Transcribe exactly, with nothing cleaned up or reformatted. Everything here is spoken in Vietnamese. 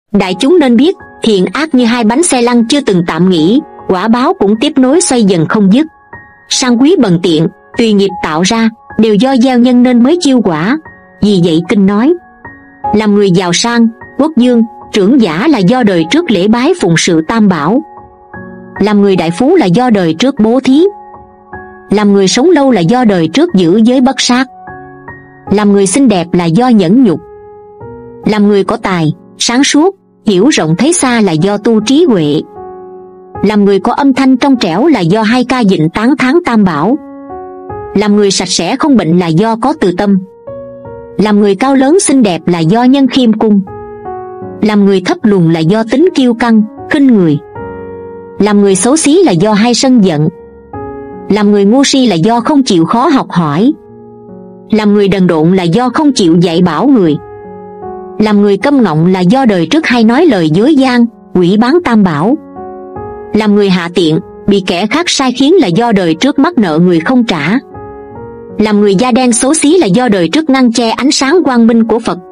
Đại chúng nên biết, thiện ác như hai bánh xe lăn chưa từng tạm nghỉ, quả báo cũng tiếp nối xoay dần không dứt. Sang quý bần tiện, tùy nghiệp tạo ra, đều do gieo nhân nên mới chiêu quả. Vì vậy kinh nói, làm người giàu sang, quốc dương, trưởng giả là do đời trước lễ bái phụng sự tam bảo. Làm người đại phú là do đời trước bố thí. Làm người sống lâu là do đời trước giữ giới bất sát. Làm người xinh đẹp là do nhẫn nhục. Làm người có tài, sáng suốt, hiểu rộng thấy xa là do tu trí huệ. Làm người có âm thanh trong trẻo là do hai ca dịnh tán thán tam bảo. Làm người sạch sẽ không bệnh là do có từ tâm. Làm người cao lớn xinh đẹp là do nhân khiêm cung. Làm người thấp lùn là do tính kiêu căng, khinh người. Làm người xấu xí là do hay sân giận. Làm người ngu si là do không chịu khó học hỏi. Làm người đần độn là do không chịu dạy bảo người. Làm người câm ngọng là do đời trước hay nói lời dối gian, quỷ bán tam bảo. Làm người hạ tiện, bị kẻ khác sai khiến là do đời trước mắc nợ người không trả. Làm người da đen xấu xí là do đời trước ngăn che ánh sáng quang minh của Phật.